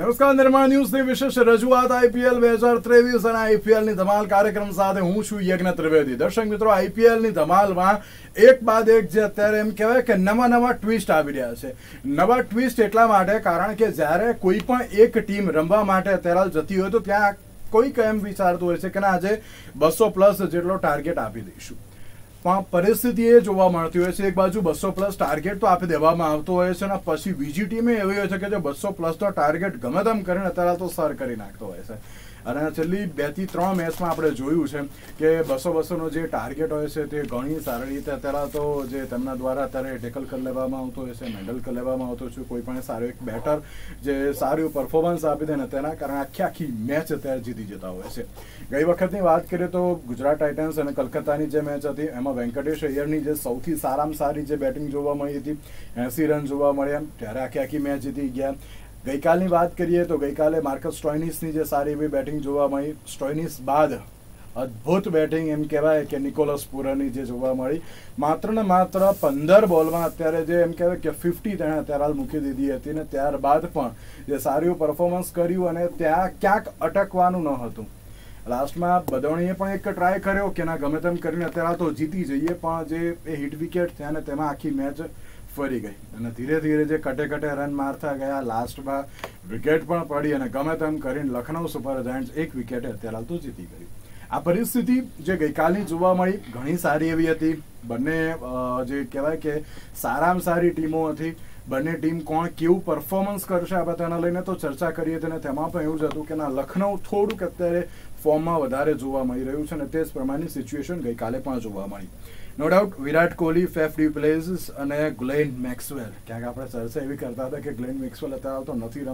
નમસ્કાર, નિર્માણ ન્યૂઝની વિશેષ રજૂઆત આઈપીએલ 2023 અને આઈપીએલની ધમાલ કાર્યક્રમ સાથે હું છું યજ્ઞ ત્રિવેદી. દર્શક મિત્રો, આઈપીએલની ધમાલમાં એક બાદ એક જે અત્યારે એમ કહેવાય કે નવા ટ્વિસ્ટ આવી રહ્યા છે. નવા ટ્વિસ્ટ એટલા માટે કારણ કે જ્યારે કોઈ પણ એક ટીમ રમવા માટે અત્યારે જતી હોય તો ત્યાં કોઈક એમ વિચારતું હોય છે કે ના, આજે 200+ જેટલો ટાર્ગેટ આપી દઈશું. પણ પરિસ્થિતિ એ જોવા મળતી હોય છે, એક બાજુ 200+ ટાર્ગેટ તો આપી દેવામાં આવતો હોય છે અને પછી બીજી ટીમે એવી હોય છે કે જે 200+ તો ટાર્ગેટ ગમે તેમ કરીને અત્યારે તો સર કરી નાખતો હોય છે. અને છેલ્લી 2 થી 3 મેચમાં આપણે જોયું છે કે 200-200નો જે ટાર્ગેટ હોય છે તે ઘણી સારી રીતે અત્યારે તો જે તેમના દ્વારા અત્યારે ટેકલ કરી લેવામાં આવતો હોય છે, હેન્ડલ કરી લેવામાં આવતો છે. કોઈ પણ સારો એક બેટર જે સારું પરફોર્મન્સ આપી દે ને તેના કારણે આખી મેચ અત્યારે જીતી જતા હોય છે. ગઈ વખતની વાત કરીએ તો ગુજરાત ટાઇટન્સ અને કલકત્તાની જે મેચ હતી એમાં વેંકટેશ અય્યરની જે સૌથી સારામાં સારી જે બેટિંગ જોવા મળી હતી, 80 રન જોવા મળ્યા, ત્યારે આખી મેચ જીતી ગયા. ગઈકાલની વાત કરીએ તો ગઈકાલે માર્કસ સ્ટોઇનિસની જે સારી એવી બેટિંગ જોવા મળી. સ્ટોઇનિસ બાદ અદ્ભુત બેટિંગ એમ કહેવાય કે નિકોલસ પુરનની જે જોવા મળી. માત્ર ને માત્ર 15 બોલમાં અત્યારે જે એમ કહેવાય કે 50 તેણે અત્યારે હાલ મૂકી દીધી હતી ને ત્યારબાદ પણ જે સારું પરફોર્મન્સ કર્યું અને ત્યાં ક્યાંક અટકવાનું ન હતું. લાસ્ટમાં બદોણીએ પણ એક ટ્રાય કર્યો કે ના, ગમે તેમ કરીને અત્યારે તો જીતી જઈએ, પણ જે એ હિટ વિકેટ થયા ને તેમાં આખી મેચ ફરી ગઈ અને ધીરે ધીરે જે કટે રન મારતા ગયા, લાસ્ટમાં વિકેટ પણ પડી અને ગમે તેમ કરીને લખનઉ સુપર જાયન્ટ્સ એક વિકેટે અત્યારે તો જીતી ગઈ. આ પરિસ્થિતિ જે ગઈકાલની જોવા મળી ઘણી સારી એવી હતી. બંને જે કહેવાય કે સારામાં સારી ટીમો હતી. બંને ટીમ કોણ કેવું પરફોર્મન્સ કરશે આ બધાને લઈને તો ચર્ચા કરી હતી અને તેમાં પણ એવું જ હતું કે ના, લખનઉ થોડુંક અત્યારે ફોર્મમાં વધારે જોવા મળી રહ્યું છે અને તે જ પ્રમાણની સિચ્યુએશન ગઈકાલે પણ જોવા મળી. No doubt Virat Kohli, Faf du Plessis અને ગ્લેન મેક્સવેલ, ક્યાંક આપણે ચર્ચા એવી કરતા હતા કે ગ્લેન મેક્સવેલ અત્યારે તો નથી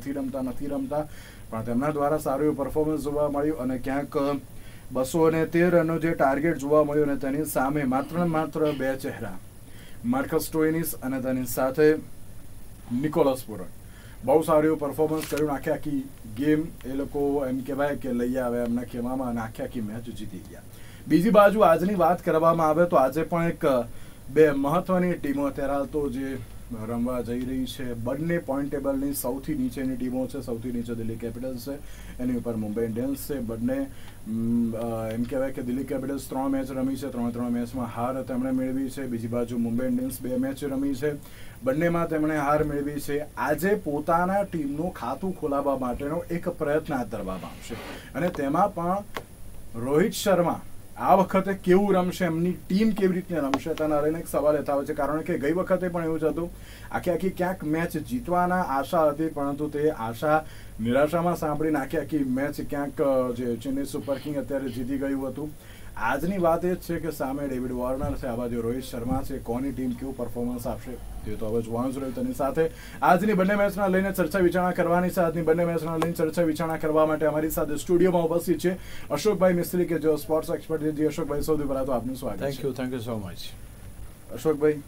રમતા, પણ તેમના દ્વારા સારું એવું પરફોર્મન્સ જોવા મળ્યું અને ક્યાંક 213 રનનો જે ટાર્ગેટ જોવા મળ્યું અને તેની સામે માત્ર 2 ચહેરા, માર્કસ સ્ટોઇનિસ અને તેની સાથે નિકોલસ પુરન. બહુ સારું એવું પરફોર્મન્સ કર્યું. આખી ગેમ એ લોકો એમ કહેવાય કે લઈ આવે એમના ખેમામાં અને આખી મેચ જીતી ગયા. બીજી બાજુ આજની વાત કરવામાં આવે તો આજે પણ એક 2 મહત્વની ટીમો અત્યારે તો જે રમવા જઈ રહી છે. બંને પોઈન્ટ ટેબલની સૌથી નીચેની ટીમો છે. સૌથી નીચે દિલ્હી કેપિટલ્સ છે, એની ઉપર મુંબઈ ઇન્ડિયન્સ છે. બંને એમ કહેવાય કે દિલ્હી કેપિટલ્સ 3 મેચ રમી છે, 3 મેચમાં હાર તેમણે મેળવી છે. બીજી બાજુ મુંબઈ ઇન્ડિયન્સ 2 મેચ રમી છે, બંનેમાં તેમણે હાર મેળવી છે. આજે પોતાના ટીમનું ખાતું ખોલાવવા માટેનો એક પ્રયત્ન હાથ ધરવામાં આવશે અને તેમાં પણ રોહિત શર્મા આ વખતે કેવું રમશે, એમની ટીમ કેવી રીતે રમશે તેના લઈને એક સવાલ થયો છે. કારણ કે ગઈ વખતે પણ એવું જ હતું, આખી ક્યાંક મેચ જીતવાના આશા હતી, પરંતુ તે આશા નિરાશામાં સાંભળીને આખી મેચ ક્યાંક જે ચેન્નઈ સુપર કિંગ અત્યારે જીતી ગયું હતું. આજની વાત એ જ છે કે સામે ડેવિડ વોર્નર છે, આ બાજુ રોહિત શર્મા છે. કોની ટીમ કેવું પરફોર્મન્સ આપશે તે તો હવે જોવાનું જ રહ્યું. તેની સાથે આજની બંને મેચના લઈને ચર્ચા વિચારણા કરવાની છે. આજની બંને મેચના લઈને ચર્ચા વિચારણા કરવા માટે અમારી સાથે સ્ટુડિયોમાં ઉપસ્થિત છે અશોકભાઈ મિસ્ત્રી કે જેઓ સ્પોર્ટ્સ એક્સપર્ટ છે. જી અશોકભાઈ, સૌથી પહેલા તો આપનું સ્વાગત છે. Thank you so much. Ashokbhai,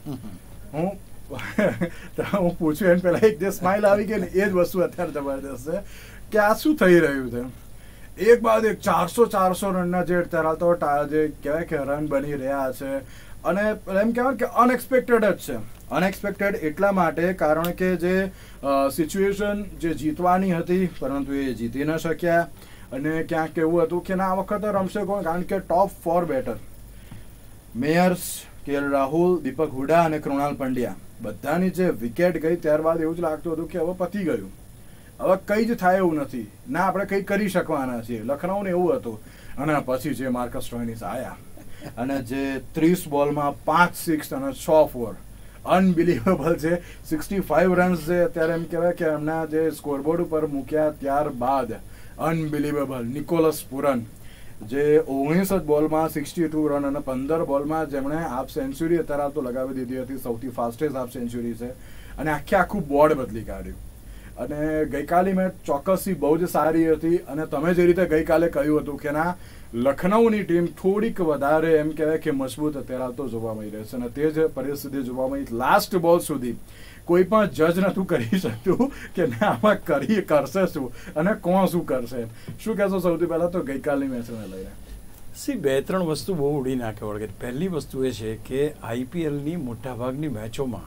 હું પૂછું એમ પહેલા એક જે સ્માઇલ આવી ગઈ ને એ જ વસ્તુ અત્યારે જબરદસ્ત છે કે આ શું થઈ રહ્યું છે. એક બાદ એક 400 રનના જે અત્યારે તો જે કહેવાય કે રન બની રહ્યા છે અને એમ કહેવાય કે અનએક્સપેક્ટેડ જ છે. અનએક્સપેક્ટેડ એટલા માટે કારણ કે જે સિચ્યુએશન જે જીતવાની હતી પરંતુ એ જીતી ન શક્યા અને ક્યાંક એવું હતું કે ના, આ વખતે રમશે કોણ, કારણ કે top 4 batter Mayers, KL Rahul, Deepak Hooda અને કૃણાલ પંડ્યા બધાની જે વિકેટ ગઈ ત્યારબાદ એવું જ લાગતું હતું કે હવે પતી ગયું, હવે કંઈ જ થાય એવું નથી, ના આપણે કંઈ કરી શકવાના છીએ. લખનઉને એવું હતું અને પછી જે માર્કસ સ્ટોઇનિસ આવ્યા અને જે 30 બોલમાં 5 6 અને 6 4 અનબિલીવેબલ છે. 65 રન્સ છે અત્યારે એમ કહેવાય કે એમના જે સ્કોરબોર્ડ ઉપર મૂક્યા ત્યારબાદ અનબિલીવેબલ. નિકોલસ પુરન જે 19 બોલમાં 62 રન અને 15 બોલમાં જેમણે હાફ સેન્ચુરી અત્યારે તો લગાવી દીધી હતી. સૌથી ફાસ્ટેસ્ટ હાફ સેન્ચુરી છે અને આખું બોર્ડ બદલી કાઢ્યું. અને ગઈકાલે મેચ ચોક્કસથી બહુ જ સારી હતી અને તમે જે રીતે ગઈકાલે કહ્યું હતું કે ના, લખનઉની ટીમ થોડીક વધારે એમ કહેવાય કે મજબૂત અત્યારે તો જોવા મળી રહે છે અને તે જ પરિસ્થિતિ જોવા મળી. લાસ્ટ બોલ સુધી કોઈ પણ જજ નતું કરી શકતું કે ના, આમાં કરશે શું અને કોણ શું કરશે. શું કહેશો સૌથી પહેલા તો ગઈકાલની મેચને લઈને? 2-3 વસ્તુ બહુ ઉડી નાખે વળગે. પહેલી વસ્તુ એ છે કે આઈપીએલની મોટાભાગની મેચોમાં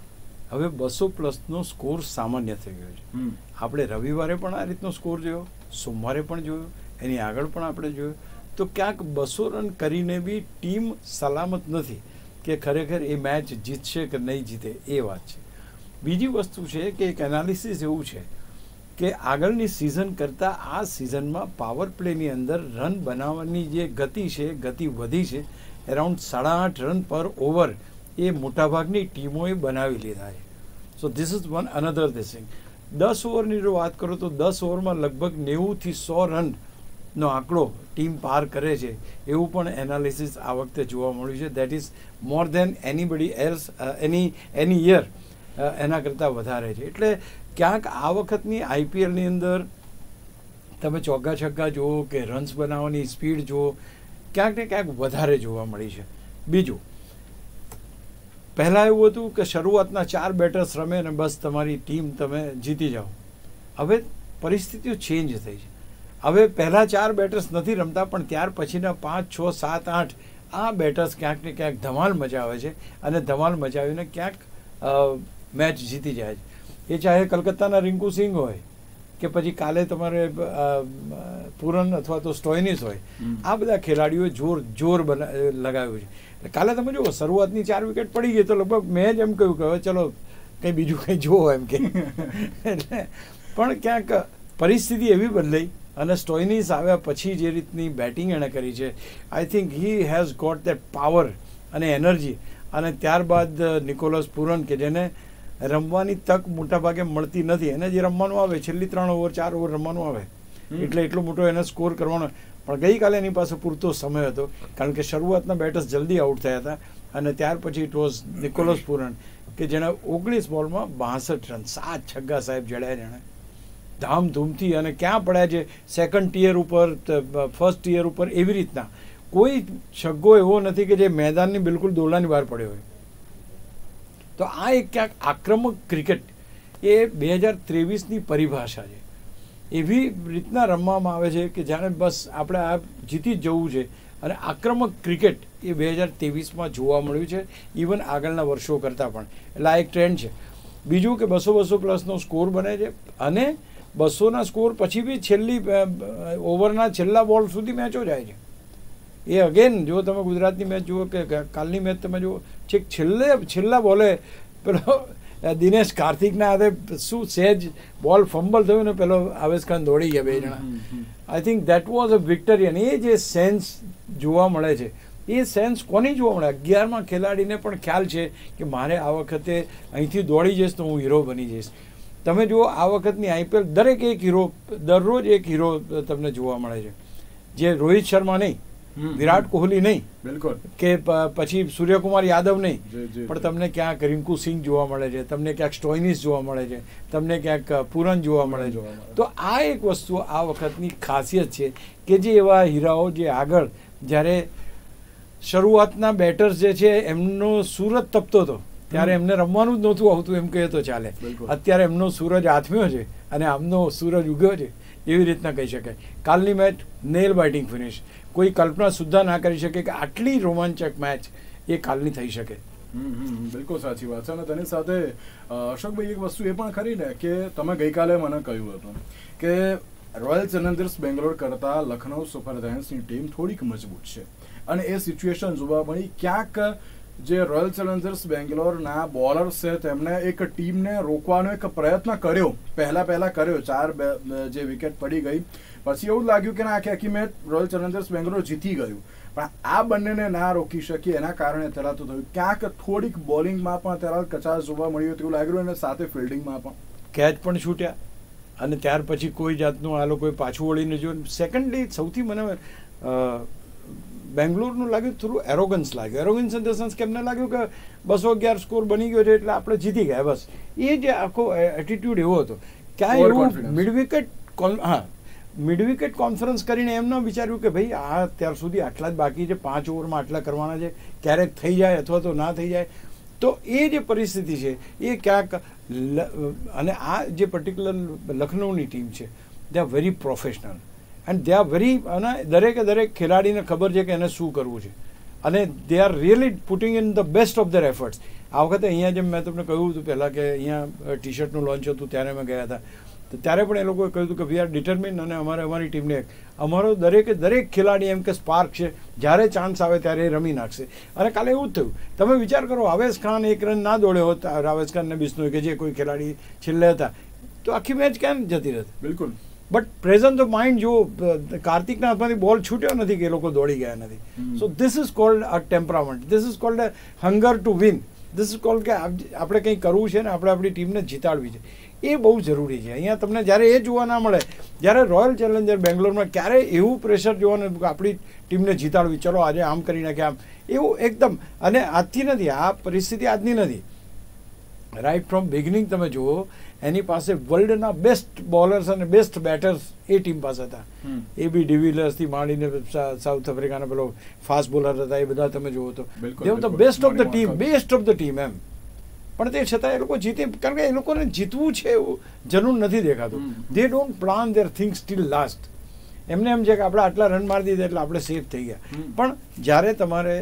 હવે 200+ સ્કોર સામાન્ય થઈ ગયો છે. આપણે રવિવારે પણ આ રીતનો સ્કોર જોયો, સોમવારે પણ જોયો, એની આગળ પણ આપણે જોયો. તો ક્યાંક 200 રન કરીને બી ટીમ સલામત નથી કે ખરેખર એ મેચ જીતશે કે નહીં જીતે, એ વાત છે. બીજી વસ્તુ છે કે એક એનાલિસિસ એવું છે કે આગળની સિઝન કરતાં આ સિઝનમાં પાવર પ્લેની અંદર રન બનાવવાની જે ગતિ છે, ગતિ વધી છે. એરાઉન્ડ 8.5 રન પર ઓવર એ મોટાભાગની ટીમોએ બનાવી લીધા છે. So this is one another thing. 10 ઓવરની જો વાત કરો તો 10 ઓવરમાં લગભગ 90 થી 100 રનનો આંકડો ટીમ પાર કરે છે, એવું પણ એનાલિસિસ આ વખતે જોવા મળ્યું છે. That is more than anybody else any year, એના કરતાં વધારે છે. એટલે ક્યાંક આ વખતની આઈપીએલની અંદર તમે ચોગ્ગા છગ્ગા જુઓ કે રન્સ બનાવવાની સ્પીડ જુઓ, ક્યાંક ને ક્યાંક વધારે જોવા મળી છે. બીજું, પહેલાં એવું હતું કે શરૂઆતના 4 બેટર્સ રમે અને બસ તમારી ટીમ તમે જીતી જાઓ. હવે પરિસ્થિતિઓ ચેન્જ થઈ છે. હવે પહેલાં 4 બેટર્સ નથી રમતા, પણ ત્યાર પછીના 5, 6, 7, 8 આ બેટર્સ ક્યાંક ને ક્યાંક ધમાલ મચાવે છે અને ધમાલ મચાવીને ક્યાંક મેચ જીતી જાય છે. એ ચાહે કલકત્તાના રિંકુ સિંઘ હોય કે પછી કાલે તમારે પૂરન અથવા તો સ્ટોઇનિસ હોય, આ બધા ખેલાડીઓએ જોર લગાવ્યું છે. કાલે તમે જુઓ શરૂઆતની 4 વિકેટ પડી ગઈ તો લગભગ મેં જ એમ કહ્યું કે હવે ચલો કંઈ બીજું કંઈ જુઓ એમ કે એટલે પણ ક્યાંક પરિસ્થિતિ એવી બદલાઈ અને સ્ટોઇનિસ આવ્યા પછી જે રીતની બેટિંગ એણે કરી છે, I think he has got that power અને એનર્જી. અને ત્યારબાદ નિકોલસ પૂરન કે જેને રમવાની તક મોટાભાગે મળતી નથી, એને જે રમવાનું આવે છેલ્લી 3 ઓવર 4 ઓવર રમવાનું આવે એટલે એટલો મોટો એને સ્કોર કરવાનો, પણ ગઈકાલે એની પાસે પૂરતો સમય હતો કારણ કે શરૂઆતના બેટર્સ જલ્દી આઉટ થયા હતા અને ત્યાર પછી ઇટ વોઝ નિકોલસ પૂરન કે જેણે 19 બોલમાં 62 રન 7 છગ્ગા સાહેબ જડ્યા જેણે ધામધૂમથી. અને ક્યાં પડ્યા છે, સેકન્ડ ટિયર ઉપર, ફર્સ્ટ ટિયર ઉપર, એવી રીતના કોઈ છગ્ગો એવો નથી કે જે મેદાનની બિલકુલ દોરડાની બહાર પડ્યો હોય. તો આ એક ક્યાંક આક્રમક ક્રિકેટ એ 2023ની પરિભાષા છે. એવી રીતના રમવામાં આવે છે કે જાણે બસ આપણે આ જીતી જ જવું છે. અને આક્રમક ક્રિકેટ એ 2023માં જોવા મળ્યું છે, ઇવન આગળના વર્ષો કરતાં પણ. એટલે આ એક ટ્રેન્ડ છે. બીજું કે 200+ સ્કોર બને છે અને 200ના સ્કોર પછી બી છેલ્લી ઓવરના છેલ્લા બોલ સુધી મેચો જાય છે. એ અગેન જો તમે ગુજરાતની મેચ જુઓ કે કાલની મેચ તમે જુઓ, છેક છેલ્લા બોલે પેલો દિનેશ કાર્તિકના હાથે શું સહેજ બોલ ફંબલ થયું ને પેલો આવેશ ખાન દોડી ગયા 2 જણા. I think that was a victory. અને એ જે સેન્સ જોવા મળે છે, એ સેન્સ કોની જોવા મળે? 11મા ખેલાડીને પણ ખ્યાલ છે કે મારે આ વખતે અહીંથી દોડી જઈશ તો હું હીરો બની જઈશ. તમે જુઓ આ વખતની આઈપીએલ દરેક એક હીરો, દરરોજ એક હીરો તમને જોવા મળે છે. જે રોહિત શર્મા નહીં, વિરાટ કોહલી નહીં, બિલકુલ કે પછી સૂર્યકુમાર યાદવ નહીં, પણ તમને ક્યાંક રિંકુ સિંઘ જોવા મળે છે, તમને ક્યાંક સ્ટોઇનિસ જોવા મળે છે, તમને ક્યાંક પૂરન જોવા મળે છે. તો આ એક વસ્તુ આ વખતની ખાસિયત છે કે જે એવા હીરાઓ જે આગળ જ્યારે શરૂઆતના બેટર્સ જે છે એમનો સૂરજ તપતો હતો ત્યારે એમને રમવાનું જ નહોતું આવતું એમ કહીએ તો ચાલે. અત્યારે એમનો સૂરજ આથમ્યો છે અને આમનો સૂરજ ઉગ્યો છે, એવી રીતના કહી શકાય. કાલની મેચ નેલ બાઇટિંગ ફિનિશ, કોઈ કલ્પના સુદ્ધા ના કરી શકે કે આટલી રોમાંચક મેચ એ કાલની થઈ શકે. બિલકુલ સાચી વાત છે. અને તેની સાથે અશોકભાઈ એક વસ્તુ એ પણ ખરી ને કે તમે ગઈકાલે મને કહ્યું હતું કે રોયલ ચેલેન્જર્સ બેંગ્લોર કરતાં લખનઉ સુપર જાયન્ટ્સની ટીમ થોડીક મજબૂત છે અને એ સિચ્યુએશન જોવા મળી. ક્યાંક જે રોયલ ચેલેન્જર્સ બેંગ્લોરના બોલર્સ છે તેમણે એક ટીમને રોકવાનો એક પ્રયત્ન કર્યો, પહેલા કર્યો. 4 જે વિકેટ પડી ગઈ પછી એવું લાગ્યું કે ના આખી મેચ રોયલ ચેલેન્જર્સ બેંગ્લોર જીતી ગયું, પણ આ બંનેને ના રોકી શકી. એના કારણે તેરાતું થયું. ક્યાંક થોડીક બોલિંગમાં પણ તેરા કચાશ જોવા મળ્યું તેવું લાગ્યું અને સાથે ફિલ્ડિંગમાં પણ કેચ પણ છૂટ્યા અને ત્યાર પછી કોઈ જાતનું આ લોકોએ પાછું વળીને જોયું. સેકન્ડલી સૌથી મને બેંગ્લોરનું લાગ્યું થોડું એરોગન્સ લાગ્યું. એરોગન્સ ઇન ધ સેન્સ કે એમને લાગ્યું કે 211 સ્કોર બની ગયો છે એટલે આપણે જીતી ગયા બસ. એ જે આખો એટીટ્યુડ એવો હતો. ક્યાંય એવું મિડ વિકેટ કોન્ફરન્સ કરીને એમ ન વિચાર્યું કે ભાઈ આ અત્યાર સુધી આટલા જ બાકી છે, 5 ઓવરમાં આટલા કરવાના છે, ક્યારેક થઈ જાય અથવા તો ના થઈ જાય. તો એ જે પરિસ્થિતિ છે એ ક્યાંક અને આ જે પર્ટિક્યુલર લખનઉની ટીમ છે they are very professional and they are very, અને દરેકે દરેક ખેલાડીને ખબર છે કે એને શું કરવું છે. અને they are really putting in the best of their efforts. આ વખતે અહીંયા જેમ મેં તમને કહ્યું હતું પહેલાં કે અહીંયા ટી શર્ટનું લોન્ચ હતું ત્યારે અમે ગયા હતા, તો ત્યારે પણ એ લોકોએ કહ્યું હતું કે વી આર ડિટરમિન અને અમારી ટીમને અમારો દરેક ખેલાડી એમ કે સ્પાર્ક છે, જ્યારે ચાન્સ આવે ત્યારે એ રમી નાખશે. અને કાલે એવું જ થયું. તમે વિચાર કરો, આવેશ ખાન 1 રન ના દોડ્યો હોત, આવેશ ખાન ને બિશ્નોઈ કે જે કોઈ ખેલાડી છેલ્લે હતા, તો આખી મેચ ક્યાં જતી રહેત. બિલકુલ. બટ પ્રેઝન્ટ ઓફ માઇન્ડ જો કાર્તિકના હાથમાંથી બોલ છૂટ્યો નથી કે એ લોકો દોડી ગયા નથી. So this is called a temperament, this is called a hunger to win, this is called કે આપણે કંઈ કરવું છે ને આપણે આપણી ટીમને જીતાડવી છે. એ બહુ જરૂરી છે. અહીંયા તમને જ્યારે એ જોવા ના મળે, જ્યારે રોયલ ચેલેન્જર બેંગ્લોરમાં ક્યારેય એવું પ્રેશર જોવાનું કે આપણી ટીમને જીતાડવી, ચલો આજે આમ કરી નાખ્યા, આમ એવું એકદમ. અને આજથી નથી, આ પરિસ્થિતિ આજની નથી. રાઇટ ફ્રોમ બિગિનિંગ તમે જુઓ, એની પાસે વર્લ્ડના બેસ્ટ બોલર્સ અને બેસ્ટ બેટર્સ એ ટીમ પાસે હતા. AB ડિવિલિયર્સથી માંડીને સાઉથ આફ્રિકાના પેલો ફાસ્ટ બોલર હતા, એ બધા તમે જુઓ તો the best of the team એમ. પણ તે છતાં એ લોકો જીતે, કારણ કે એ લોકોને જીતવું છે એવું જરૂર નથી દેખાતું. They don't plan their things still last. એમને એમ છે કે આપણે આટલા રન મારી દીધા એટલે આપણે સેફ થઈ ગયા. પણ જ્યારે તમારે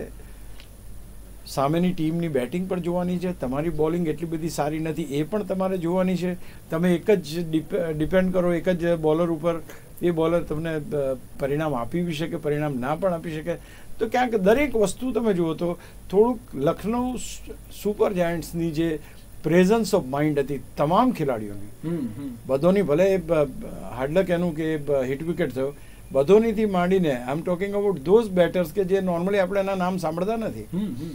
સામેની ટીમની બેટિંગ પણ જોવાની છે, તમારી બોલિંગ એટલી બધી સારી નથી એ પણ તમારે જોવાની છે. તમે એક જ ડિપેન્ડ કરો એક જ બોલર ઉપર, એ બોલર તમને પરિણામ આપી બી શકે, પરિણામ ના પણ આપી શકે. તો ક્યાંક દરેક વસ્તુ તમે જુઓ તો થોડુંક લખનઉ સુપર જાયન્ટ્સની જે પ્રેઝન્સ ઓફ માઇન્ડ હતી તમામ ખેલાડીઓની, બધોની, ભલે હાર્ડલક એનું કે હિટ વિકેટ થયો, બધોનીથી માંડીને I am talking about those batters કે જે નોર્મલી આપણે એના નામ સાંભળતા નથી,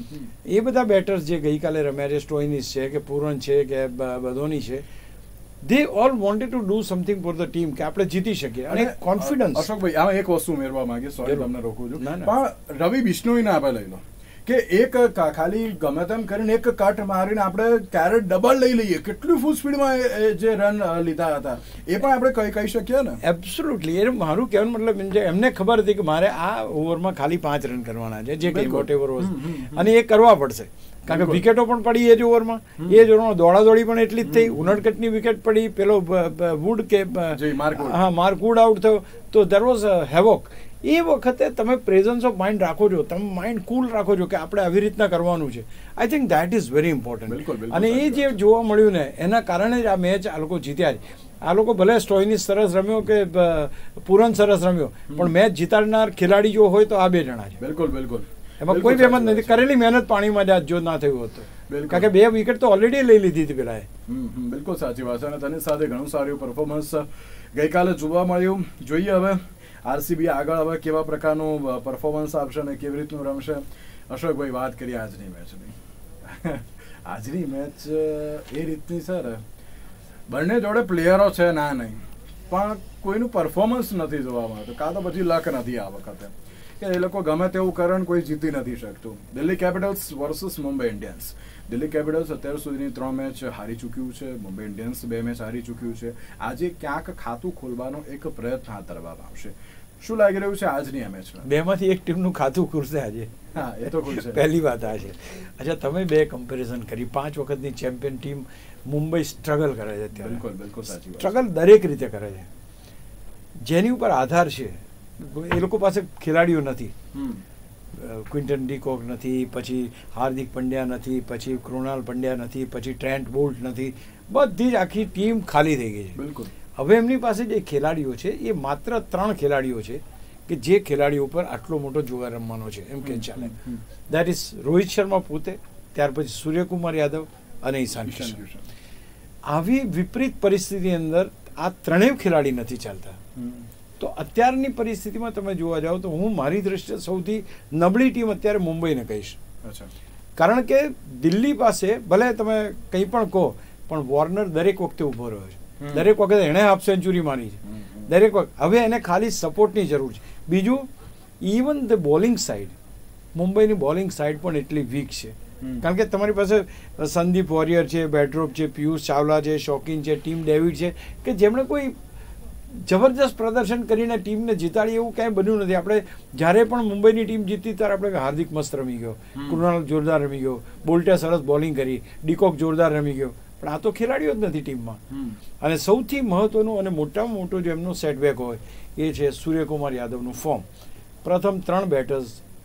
એ બધા બેટર્સ જે ગઈકાલે રમ્યા છે, સ્ટોઇનિસ છે કે પૂરન છે કે બધોની છે, they all wanted to do something for the team કે આપણે જીતી શકીએ. અને કોન્ફિડન્સ. અશોકભાઈ, આમાં એક વસ્તુ ઉમેરવા માંગે, સોરી તમને રોકું છું, પણ રવિ બિશ્નોઈને આપણે લઈ લો કે એક ખાલી ગમે તેમ કરીને એક કટ મારીને આપણે ક્યારેક ડબલ લઈ લઈએ, કેટલી ફૂલ સ્પીડમાં જે રન લીધા હતા એ પણ આપણે કહી શકીએ ને. એબ્સોલ્યુટલી. એ મારું કહેવાનું મતલબ એમને ખબર હતી કે મારે આ ઓવરમાં ખાલી 5 રન કરવાના છે, જે કંઈ વોટ એવર વોઝ, અને એ કરવા પડશે. કારણ કે વિકેટો પણ પડી એ જ ઓવરમાં, એ જ ઓવરમાં દોડાદોડી પણ એટલી જ થઈ. ઉનડકટની વિકેટ પડી, પેલો વુડ કે માર્ક વુડ આઉટ થયો, તો દેર વોઝ હેવોક. એ વખતે તમે પ્રેઝન્સ ઓફ માઇન્ડ રાખો છો, તમે માઇન્ડ કુલ રાખો છો કે આપણે આવી રીતના કરવાનું છે. I think that is very important. અને એ જે જોવા મળ્યું ને એના કારણે જ આ મેચ આ લોકો જીત્યા છે. આ લોકો ભલે સ્ટોઇનિસ સરસ રમ્યો કે પૂરન સરસ રમ્યો, પણ મેચ જીતાડનાર ખેલાડી જો હોય તો આ 2 જણા છે. બિલકુલ બિલકુલ. એમાં કોઈ બેમત નથી. કરેલી મહેનત પાણીમાં જ જો ના થયું હોત, કારણ કે 2 વિકેટ તો ઓલરેડી લઈ લીધી હતી પેલાએ. બિલકુલ સાચી વાત છે. અને તેની સાથે ઘણું સારું પરફોર્મન્સ ગઈકાલે જોવા મળ્યું. જોઈએ હવે RCB આગળ હવે કેવા પ્રકારનું પરફોર્મન્સ આપશે અને કેવી રીતનું રમશે. અશોકભાઈ, વાત કરીએ આજની મેચની. આજની મેચ એ રીતની છે, બંને જોડે પ્લેયરો છે ના નહીં, પણ કોઈનું પરફોર્મન્સ નથી જોવા મળતું, કાં તો પછી લક નથી આ વખતે કે એ લોકો ગમે તેવું કરે કોઈ જીતી નથી શકતું. Delhi Capitals versus Mumbai Indians. Delhi Capitals અત્યાર સુધીની 3 મેચ હારી ચૂક્યું છે, મુંબઈ ઇન્ડિયન્સ 2 મેચ હારી ચૂક્યું છે. આજે ક્યાંક ખાતું ખોલવાનો એક પ્રયત્ન હાથ ધરવામાં આવશે. શું લાગી રહ્યું છે આજની આ મેચમાં? 2માંથી એક ટીમનું ખાતું ખુલશે આજે. હા, એ તો ખુલશે. પહેલી વાત આ છે. અચ્છા, તમે 2 કમ્પેરિઝન કરી. 5 વખતની ચેમ્પિયન ટીમ મુંબઈ સ્ટ્રગલ કરે છે અત્યારે. બિલકુલ બિલકુલ સાચી વાત. સ્ટ્રગલ દરેક રીતે કરે છે. જેની ઉપર આધાર છે, એ લોકો પાસે ખેલાડીઓ નથી. ક્વિન્ટન ડી-કોક નથી, પછી હાર્દિક પંડ્યા નથી, પછી કૃણાલ પંડ્યા નથી, પછી ટ્રેન્ટ બોલ્ટ નથી, બધી જ આખી ટીમ ખાલી થઈ ગઈ છે. બિલકુલ. હવે એમની પાસે જે ખેલાડીઓ છે એ માત્ર 3 ખેલાડીઓ છે કે જે ખેલાડીઓ ઉપર આટલો મોટો જુગાર રમવાનો છે, એમ કે ચાલે. દેટ ઇઝ રોહિત શર્મા પોતે, ત્યાર પછી સૂર્યકુમાર યાદવ અને ઈશાન કિશન. આવી વિપરીત પરિસ્થિતિ અંદર આ 3 ખેલાડી નથી ચાલતા. તો અત્યારની પરિસ્થિતિમાં તમે જોવા જાઓ તો હું મારી દ્રષ્ટિએ સૌથી નબળી ટીમ અત્યારે મુંબઈને કહીશ. કારણ કે દિલ્હી પાસે ભલે તમે કંઈ પણ કહો, પણ વોર્નર દરેક વખતે ઊભો રહ્યો છે, દરેક વખતે એણે હાફ સેન્ચુરી મારી છે, દરેક વખત. હવે એને ખાલી સપોર્ટની જરૂર છે. બીજું, ઇવન ધ બોલિંગ સાઇડ, મુંબઈની બોલિંગ સાઇડ પણ એટલી વીક છે. કારણ કે તમારી પાસે સંદીપ વોરિયર છે, બેડરોપ છે, પિયુષ ચાવલા છે, શોકિન છે, ટીમ ડેવિડ છે, કે જેમણે કોઈ જબરજસ્ત પ્રદર્શન કરીને ટીમને જીતાડી એવું ક્યાંય બન્યું નથી. આપણે જ્યારે પણ મુંબઈની ટીમ જીતી ત્યારે આપણે હાર્દિક મસ્ત રમી ગયો, કૃણાલ જોરદાર રમી ગયો, બોલ્ટે સરસ બોલિંગ કરી, ડી-કોક જોરદાર રમી ગયો, પણ આ તો ખેલાડીઓ જ નથી ટીમમાં. અને સૌથી મહત્વનું અને મોટામાં મોટો જે એમનો સેટબેક હોય એ છે સૂર્યકુમાર યાદવનું ફોર્મ. પ્રથમ 3 બેટર્સ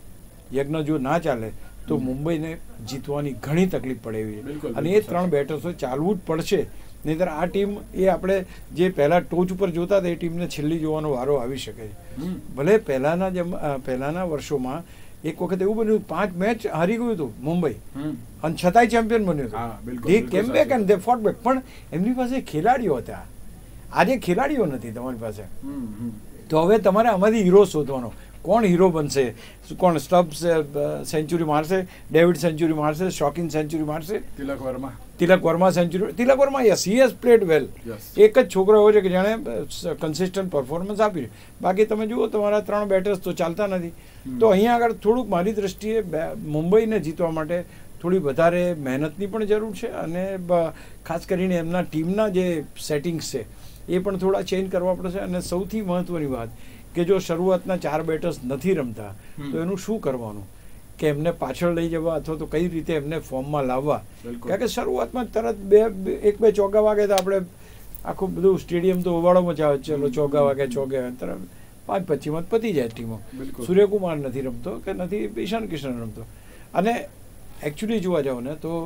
યજ્ઞ જો ના ચાલે તો મુંબઈને જીતવાની ઘણી તકલીફ પડે એવી છે. અને એ 3 બેટર્સો ચાલવું જ પડશે, નહીંતર આ ટીમ એ આપણે જે પહેલાં ટોચ ઉપર જોતા હતા એ ટીમને છેલ્લી જોવાનો વારો આવી શકે છે. ભલે પહેલાંના વર્ષોમાં એક વખત એવું બન્યું 5 મેચ હારી ગયું હતું મુંબઈ અને છતાંય ચેમ્પિયન બન્યું હતું. They came back and they fought back. પણ એમની પાસે ખેલાડીઓ હતા, આજે ખેલાડીઓ નથી તમારી પાસે. તો હવે તમારે આમાંથી હીરો શોધવાનો, કોણ હીરો બનશે, કોણ સ્ટબ્સ સેન્ચુરી મારશે, ડેવિડ સેન્ચુરી મારશે, શોકિન સેન્ચુરી મારશે, Tilak Varma century. Tilak Varma yes he has played well. એક જ છોકરો એવો છે કે જેણે કન્સિસ્ટન્ટ પરફોર્મન્સ આપ્યું. બાકી તમે જુઓ તમારા 3 બેટર્સ તો ચાલતા નથી. તો અહીંયા આગળ થોડુંક મારી દ્રષ્ટિએ મુંબઈને જીતવા માટે થોડી વધારે મહેનતની પણ જરૂર છે, અને ખાસ કરીને એમના ટીમના જે સેટિંગ્સ છે એ પણ થોડા ચેન્જ કરવા પડશે. અને સૌથી મહત્ત્વની વાત કે જો શરૂઆતના 4 બેટર્સ નથી રમતા તો એનું શું કરવાનું, કે એમને પાછળ લઈ જવા અથવા તો કઈ રીતે એમને ફોર્મમાં લાવવા. કારણ કે શરૂઆતમાં તરત 1-2 ચોગ્ગા વાગે તો આપણે આખું બધું સ્ટેડિયમ તો ઉવાળો મચાવે, ચલો ચોગ્ગા વાગે તરત 5-25 પતી જાય ટીમો. સૂર્યકુમાર નથી રમતો કે નથી ઈશાન કિશન રમતો. અને એકચ્યુઅલી જોવા જાવ ને તો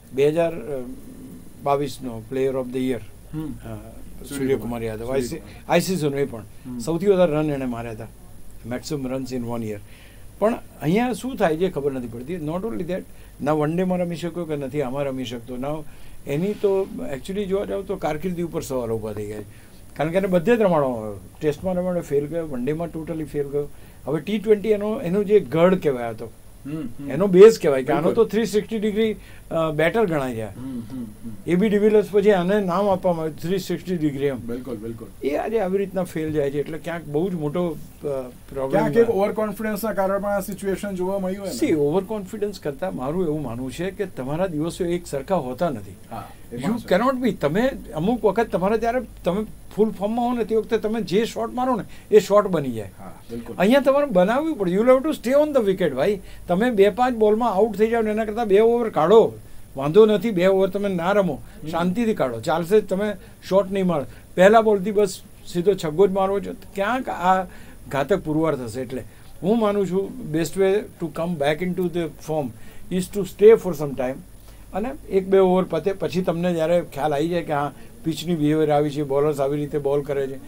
2022નો player of the year Suryakumar Yadav, આઈસીસીનો, એ પણ સૌથી વધારે રન એણે માર્યા હતા, મેક્સિમમ રન્સ ઇન 1 year. પણ અહીંયા શું થાય છે ખબર નથી પડતી. નોટ ઓનલી દેટ, ના વન ડેમાં રમી શક્યો કે નથી આમાં રમી શકતો. ના એની તો એકચ્યુઅલી જોવા જાવ તો કારકિર્દી ઉપર સવાલ ઊભા થઈ ગયા છે. કારણ કે એને બધે જ રમાડવામાં આવ્યો. ટેસ્ટમાં રમાડ્યો, ફેલ ગયો, વન ડેમાં ટોટલી ફેલ ગયો. હવે T20 એનો જે ગઢ કહેવાય હતો, એનો બેઝ કહેવાય કે આનો તો 360 ડિગ્રી બેટર ગણાય છે. એબી ડિવિલિયર્સ પછી આને નામ આપવામાં આવ્યું 360 ડિગ્રી એમ. બિલકુલ. એ આજે આવી રીતના ફેલ જાય છે, એટલે ક્યાંક બહુ જ મોટો પ્રોબ્લેમ. ક્યાંક ઓવર કોન્ફિડન્સના કારણે પણ આ સિચ્યુએશન જોવા મળ્યું. સી ઓવર કોન્ફિડન્સ કરતાં મારું એવું માનવું છે કે તમારા દિવસો એક સરખા હોતા નથી. You cannot be. તમે અમુક વખત તમારે જ્યારે તમે ફૂલ ફોર્મમાં હો ને તે વખતે તમે જે શોટ મારો ને એ શોટ બની જાય. અહીંયા તમારે બનાવવું પડે. You have to stay on the wicket ભાઈ. તમે 2-5 બોલમાં આઉટ થઈ જાઓ ને એના કરતાં 2 ઓવર કાઢો, વાંધો નથી. 2 ઓવર તમે ના રમો, શાંતિથી કાઢો, ચાલશે. તમે શોટ નહીં મારો, પહેલા બોલથી બસ સીધો છગ્ગો જ મારવો છે, ક્યાંક આ ઘાતક પુરવાર થશે. એટલે હું માનું છું best way to come back in to the form is to stay for some time. અને 1-2 ઓવર પતે પછી તમને જ્યારે ખ્યાલ આવી જાય કે હા પિચની બિહેવિયર આવી છે, બોલર્સ આવી રીતે બોલ કરે છે.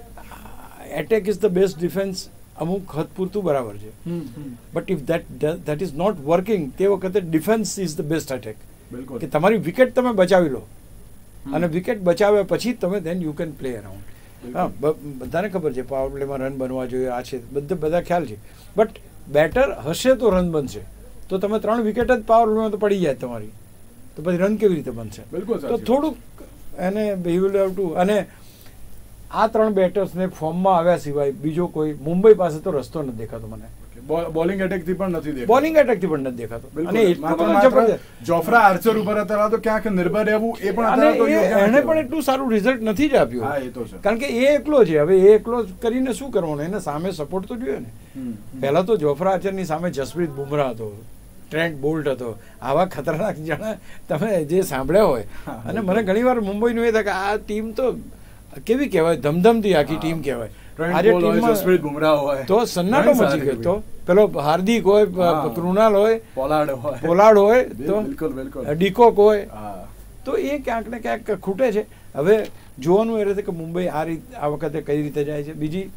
Attack is the best defence અમુક હદ પૂરતું બરાબર છે. But if that is not working, તે વખતે defence is the best attack. કે તમારી વિકેટ તમે બચાવી લો, અને વિકેટ બચાવ્યા પછી તમે then you can play around. હા, બધાને ખબર છે પાવર પ્લેમાં રન બનવા જોઈએ, આ છે, બધા ખ્યાલ છે. બટ બેટર હશે તો રન બનશે. તો તમે 3 વિકેટ જ પાવર પ્લેમાં તો પડી જાય તમારી, તો પછી રન કેવી રીતે બનશે? તો થોડુંક એને હી વિલ હેવ ટુ. અને આ 3 બેટર્સને ફોર્મમાં આવ્યા સિવાય બીજો કોઈ મુંબઈ પાસે તો રસ્તો નથી દેખાતો મને. બોલિંગ એટેકથી પણ નથી દેખાતો. બોલિંગ એટેકથી પણ નથી દેખાતો. અને એટલું બધું જબરદસ્ત જોફ્રા આર્ચર ઉપર અત્યારે તો ક્યાંક નિર્ભર રહેવું એ પણ એને પણ એટલું સારું રિઝલ્ટ નથી જ આપ્યું. હા, એ તો છે. કારણ કે એ એકલો છે. હવે એ એકલો કરીને શું કરવાનું? એને સામે સપોર્ટ તો જોઈએ ને. પહેલા તો જોફ્રા આર્ચરની સામે જસપ્રીત બુમરાહ હતો, ટ્રેન્ટ બોલ્ટ હતો. આવા ખતરનાક જણા તમે જે સાંભળ્યા હોય. અને મને ઘણીવાર મુંબઈનું એ થાય કે આ ટીમ તો કેવી કહેવાય, ધમધમતી આખી ટીમ કહેવાય. આજે જસપ્રીત બુમરાહ હોય તો સન્નાટો મચી ગયો. તો પેલો હાર્દિક હોય, કૃણાલ હોય, પોલાર્ડ હોય, તો ડીકોક હોય. તો એ ક્યાંક ને ક્યાંક ખૂટે છે. હવે જોવાનું એ રહે કે મુંબઈ આ વખતે કઈ રીતે જાય છે. બીજી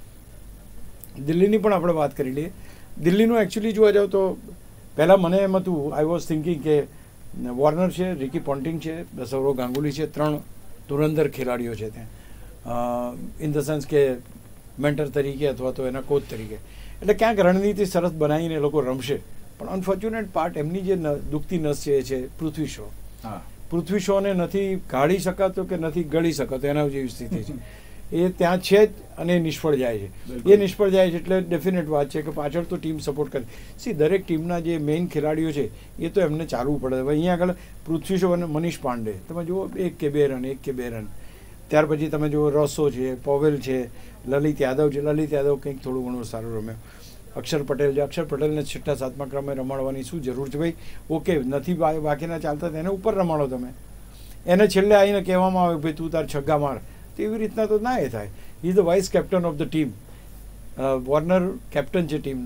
દિલ્હીની પણ આપણે વાત કરી લઈએ. દિલ્હીનું એકચ્યુઅલી જોવા જાવ તો પહેલાં મને એમ હતું, આઈ વોઝ થિંકિંગ કે વોર્નર છે, રિકી પોન્ટિંગ છે, સૌરવ ગાંગુલી છે, 3 ધુરંધર ખેલાડીઓ છે ત્યાં, ઇન ધ સેન્સ કે મેન્ટર તરીકે અથવા તો એના કોચ તરીકે. એટલે ક્યાંક રણનીતિ સરસ બનાવીને એ લોકો રમશે. પણ અનફોર્ચ્યુનેટ પાર્ટ એમની જે દુખતી નસ છે એ છે પૃથ્વી શો. પૃથ્વી શોને નથી કાઢી શકાતો કે નથી ગળી શકાતો, એના જેવી સ્થિતિ છે. એ ત્યાં છે જ અને નિષ્ફળ જાય છે. એ નિષ્ફળ જાય છે એટલે ડેફિનેટ વાત છે કે પાછળ તો ટીમ સપોર્ટ કરે. દરેક ટીમના જે મેઇન ખેલાડીઓ છે એ તો એમને ચાલવું પડે. હવે અહીંયા આગળ પૃથ્વી શો અને મનીષ પાંડે તમે જુઓ 1 કે 2 રન, 1 કે 2 રન. ત્યાર પછી તમે જુઓ રસો છે, પોવેલ છે, લલિત યાદવ છે. લલિત યાદવ કંઈક થોડું ઘણું સારું રમ્યો. અક્ષર પટેલ છે. અક્ષર પટેલને 6ઠા-7મા ક્રમે રમાડવાની શું જરૂર છે ભાઈ? ઓકે, નથી બાકીના ચાલતા તેને ઉપર રમાડો તમે. એને છેલ્લે આવીને કહેવામાં આવે ભાઈ તું તાર છગ્ગા માર, તો એવી રીતના તો ના એ થાય. He is the vice captain of the team. Warner captain છે ટીમનો.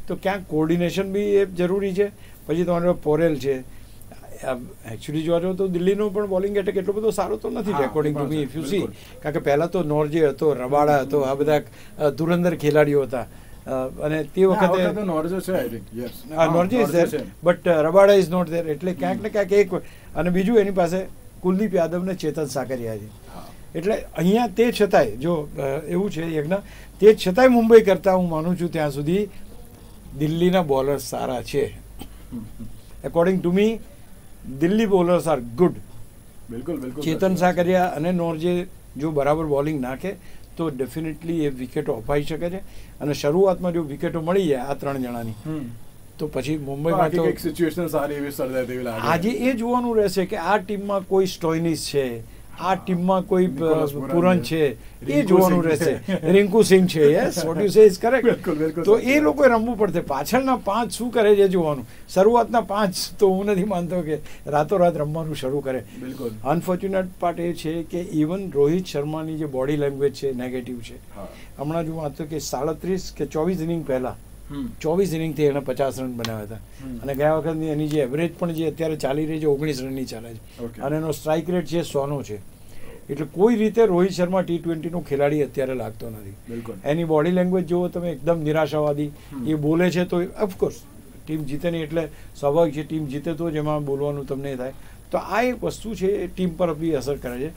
તો ક્યાંક કોર્ડિનેશન બી એ જરૂરી છે. પછી તમારે પોરેલ છે. એકચ્યુઅલી જોવા જાઓ તો દિલ્હીનો પણ બોલિંગ એટેક એટલો બધો સારો તો નથી according to me if you see. કારણ કે પહેલાં તો નોર્જે હતો, રબાડા હતો, આ બધા ધુરંધર ખેલાડીઓ હતા. અને તે વખતે નોર્જે છે I think yes Nortje is there but Rabada is not there. એટલે ક્યાંક ને ક્યાંક એક અને બીજું એની પાસે કુલદીપ યાદવ ને ચેતન સાકરિયા છે. એટલે અહીંયા તે છતાંય જો એવું છે યજ્ઞ, તે છતાંય મુંબઈ કરતાં હું માનું છું ત્યાં સુધી દિલ્હીના બોલર્સ સારા છે. According to me Delhi bowlers are good. બિલકુલ બિલકુલ. ચેતન સાકરિયા અને નોર્જે જો બરાબર બોલિંગ નાખે તો ડેફિનેટલી એ વિકેટો અપાઈ શકે છે. અને શરૂઆતમાં જો વિકેટો મળી જાય આ 3 જણાની તો પછી મુંબઈમાં તો સિચ્યુએશન સારી એવી સર્જાય તેવી લાગે. આજે એ જોવાનું રહેશે કે આ ટીમમાં કોઈ સ્ટોઇનિસ છે, આ ટીમમાં કોઈ પુરન છે, એ જોવાનું રહેશે. રિંકુ સિંહ છે, yes what you say is correct. તો એ લોકોએ રમવું પડશે. પાછળના 5 શું કરે છે જોવાનું. શરૂઆતના 5 તો હું નથી માનતો કે રાતોરાત રમવાનું શરૂ કરે. બિલકુલ. અનફોર્ચ્યુનેટ પાર્ટ એ છે કે ઇવન રોહિત શર્માની જે બોડી લેંગ્વેજ છે નેગેટિવ છે. હમણાં જો વાંચતો કે 37 કે 24 ઇનિંગ પહેલા 24 ઇનિંગથી એણે 50 રન બનાવ્યા હતા. અને ગયા વખતની એની જે એવરેજ પણ જે અત્યારે ચાલી રહી છે 19 રનની ચાલે છે. અને એનો સ્ટ્રાઇક રેટ છે 100નો છે. એટલે કોઈ રીતે રોહિત શર્મા T20નો ખેલાડી અત્યારે લાગતો નથી. એની બોડી લેંગ્વેજ જુઓ તમે, એકદમ નિરાશાવાદી. એ બોલે છે તો ઓફકોર્સ ટીમ જીતે નહીં એટલે સ્વાભાવિક છે, ટીમ જીતે તો જ એમાં બોલવાનું તમને થાય. તો આ એક વસ્તુ છે એ ટીમ પર બી અસર કરે છે.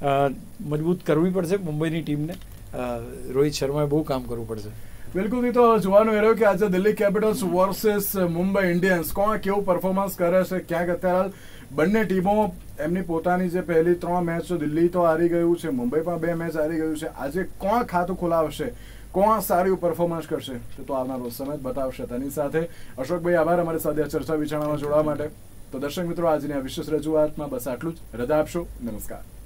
મજબૂત કરવી પડશે મુંબઈની ટીમને. રોહિત શર્માએ બહુ કામ કરવું પડશે. બિલકુલ. નહીં તો જોવાનું એ રહ્યું કે આજે Delhi Capitals versus Mumbai Indians કોણ કેવું પરફોર્મન્સ કરે છે. ક્યાંક અત્યારે બંને ટીમો એમની પોતાની જે પહેલી 3 મેચ તો દિલ્હી તો હારી ગયું છે, મુંબઈ પણ 2 મેચ હારી ગયું છે. આજે કોણ ખાતું ખોલાવશે, કોણ સારું પરફોર્મન્સ કરશે તો આવનારો સમય બતાવશે. તેની સાથે અશોકભાઈ આભાર અમારી સાથે ચર્ચા વિચારણામાં જોડવા માટે. તો દર્શક મિત્રો આજની આ વિશેષ રજૂઆતમાં બસ આટલું જ. રજા આપશો. નમસ્કાર.